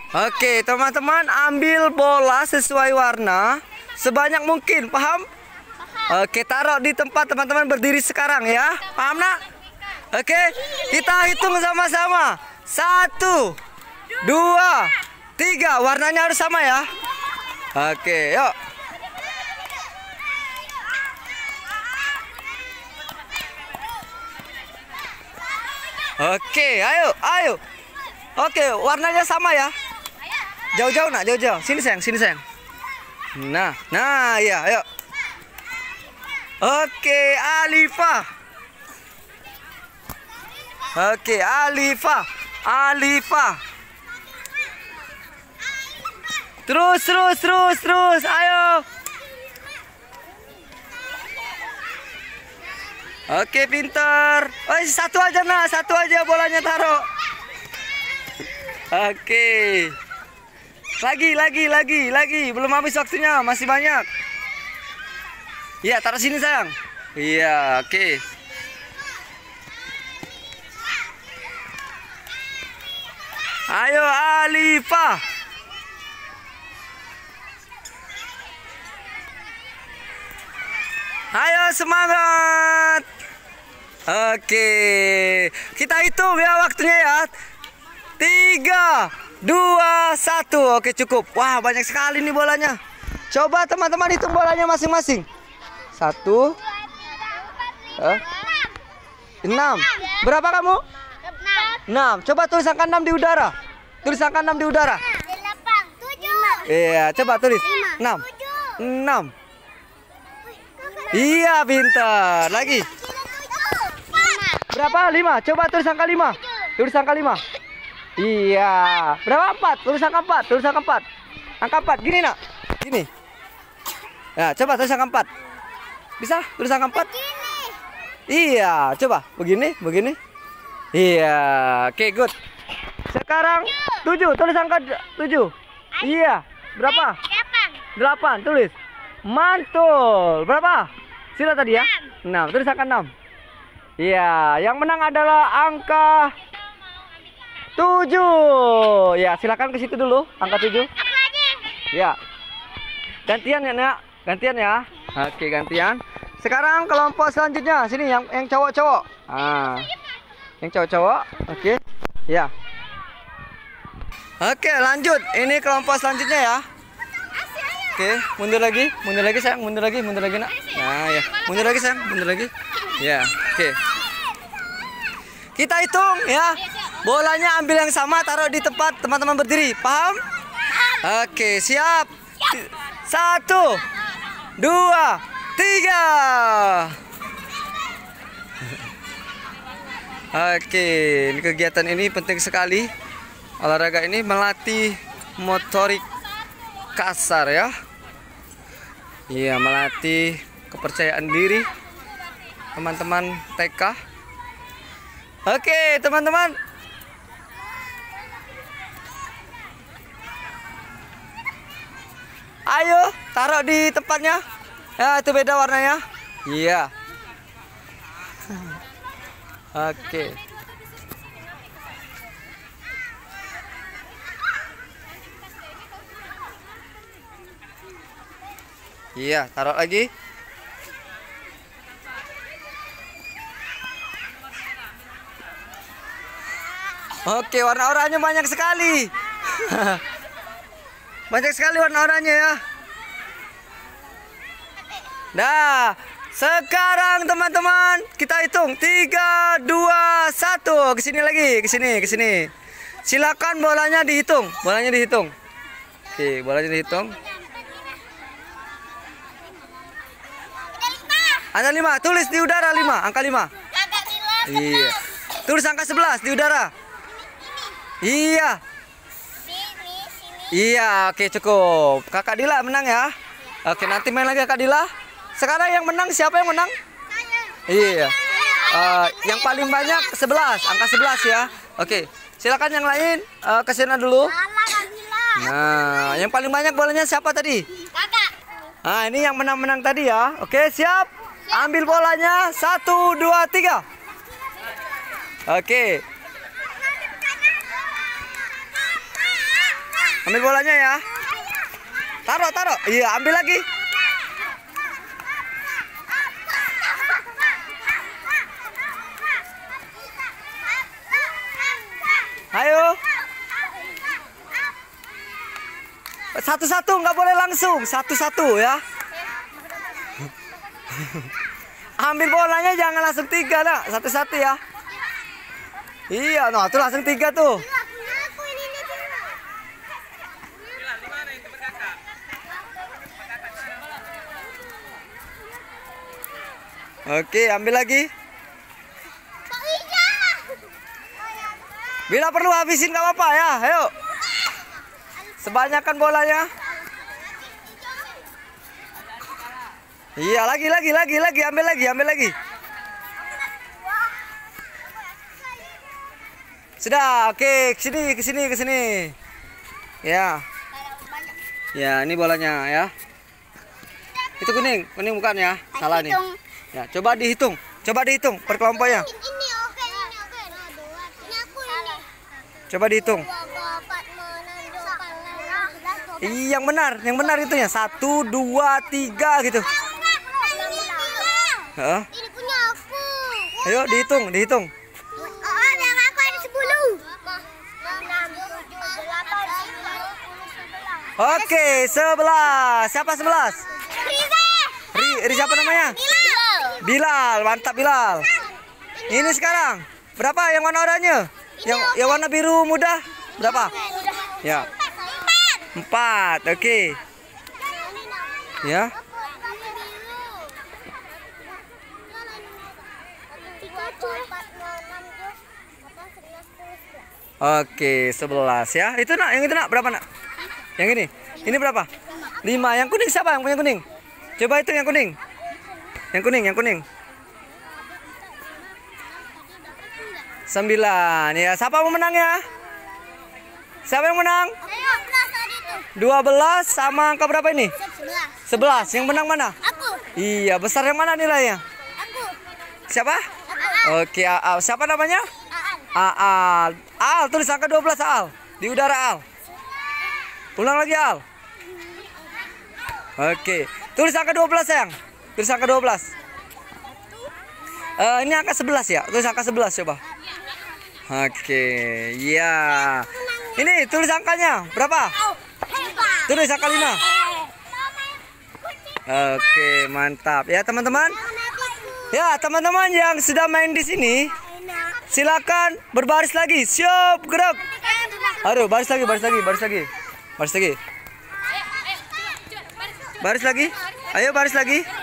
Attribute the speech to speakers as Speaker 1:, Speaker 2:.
Speaker 1: Oke, teman-teman ambil bola sesuai warna sebanyak mungkin, paham? Oke, taruh di tempat teman-teman berdiri sekarang ya. Paham nak? Oke, kita hitung sama-sama. 1, 2, 3. Warnanya harus sama ya. Oke, yuk. Oke, ayo. Oke, warnanya sama ya. Jauh-jauh nak, jauh-jauh. Sini sayang. Nah, ya, ayo. Oke, Alifa. Terus, ayo. Oke, pintar. Oh, satu aja nak, satu aja bolanya taruh. Oke. Lagi. Belum habis waktunya, masih banyak. Iya, taruh sini sayang. Iya, oke. Ayo Alifa. Ayo semangat. Oke. Kita hitung ya waktunya ya. 3, 2, 1. Oke, cukup. Wah, banyak sekali nih bolanya. Coba teman-teman hitung bolanya masing-masing. 1, 6. Berapa kamu? 6. Coba tulis angka 6 di udara. Tulis angka 6 di udara.
Speaker 2: 8, 7.
Speaker 1: Iya, coba tulis. 6. 6. Iya, pintar. Lagi. Berapa? 5. Coba tulis angka 5. Tulis angka 5. Iya. Berapa? 4. Tulis angka 4. Tulis angka 4. Angka 4. Gini nak. Gini. Ya, coba tulis angka 4. Bisa? Tulis angka 4. Iya. Coba. Begini. Iya. Oke, good. Sekarang 7. Tulis angka 7. Iya. Berapa? 8. Tulis. Mantul. Berapa? Sila tadi ya? 6. Tulis angka 6. Iya. Yang menang adalah angka 7. Ya, silakan ke situ dulu. Angka 7. Ya. Gantian ya, nak. Gantian ya. Oke, gantian. Sekarang kelompok selanjutnya. Sini yang cowok-cowok. Yang cowok-cowok. Oke. Ya. Oke, lanjut. Ini kelompok selanjutnya ya. Oke, mundur lagi sayang, mundur lagi nak. Nah, ya. Mundur lagi sayang, mundur lagi. Ya, oke. Kita hitung ya. Bolanya ambil yang sama, taruh di tempat teman-teman berdiri. Paham? Oke, siap. 1, 2, 3. Oke, ini kegiatan ini penting sekali. Olahraga ini melatih motorik kasar ya. Iya, melatih kepercayaan diri teman-teman TK. Oke, teman-teman. Ayo, taruh di tempatnya. Ya, itu beda warnanya. Iya. Oke. Iya, taruh lagi. Oke, warna oranye banyak sekali. Banyak sekali warna oranye ya. Nah, sekarang teman-teman kita hitung 3, 2, 1. Kesini lagi, kesini. Silakan bolanya dihitung. Oke, bolanya dihitung. Ada 5, tulis di udara 5, angka 5. Iya. Tulis angka 11 di udara. Iya. Iya, oke cukup. Kakak Dila menang ya. Oke, nanti main lagi Kakak Dila. Sekarang yang menang siapa yang menang? Iya. Yang paling banyak 11, angka 11 ya. Oke, silakan yang lain ke sana dulu. Nah, yang paling banyak bolanya siapa tadi?
Speaker 2: Kakak.
Speaker 1: Nah, ini yang menang-menang tadi ya. Oke, siap. Ambil bolanya 1, 2, 3. Oke. Ambil bolanya ya. Taruh, taruh. Iya, ambil lagi. Ayo. Satu-satu, nggak boleh langsung. Satu-satu ya. Ambil bolanya jangan langsung 3 nak. Satu-satu ya. Iya, no, tuh langsung 3 tuh. Oke, ambil lagi. Bila perlu habisin nggak apa-apa ya. Ayo. Sebanyakan bolanya. Iya, lagi. Ambil lagi. Sudah, oke, ke sini. Ya. Ya, ini bolanya ya. Itu kuning bukan ya? Salah nih. Ya, coba dihitung per kelompoknya.
Speaker 2: Ini oke. Ini aku ini.
Speaker 1: Coba dihitung. Yang benar itu ya. 1, 2, 3 gitu. Heeh.
Speaker 2: Ini punya aku.
Speaker 1: Ayo dihitung.
Speaker 2: Oh, yang aku ada 10. 6, 7, 8, 9, 10, 11.
Speaker 1: Oke, 11. Siapa 11? Ri siapa namanya? Bilal, mantap Bilal. Ini sekarang berapa yang warna oranye? Yang warna biru muda berapa? Ya. 4. Oke. Ya. Oke, 11 ya. Itu nak, yang itu nak berapa nak? Yang ini. Ini berapa? 5. Yang kuning siapa yang punya kuning? Coba itu yang kuning. Yang kuning. 9. Ya, siapa mau menang ya? Siapa yang menang? 12 sama angka berapa ini? 11. Yang menang mana?
Speaker 2: Aku.
Speaker 1: Iya, besar yang mana nilainya?
Speaker 2: Aku.
Speaker 1: Siapa? Oke, Aal. Siapa namanya?
Speaker 2: Aan.
Speaker 1: Aal, tulis angka 12 Aal. Di udara Aal. Ulang lagi Aal. Oke, tulis angka 12 sayang. Tulis angka 12. Ini angka 11 ya. Tulis angka 11 coba. Oke, ya. Ini tulis angkanya berapa? Tulis angka 5. Oke, mantap. Ya teman-teman. Ya teman-teman yang sudah main di sini, silakan berbaris lagi. Siap, gerak. Aduh, baris lagi. Baris lagi. Ayo baris lagi.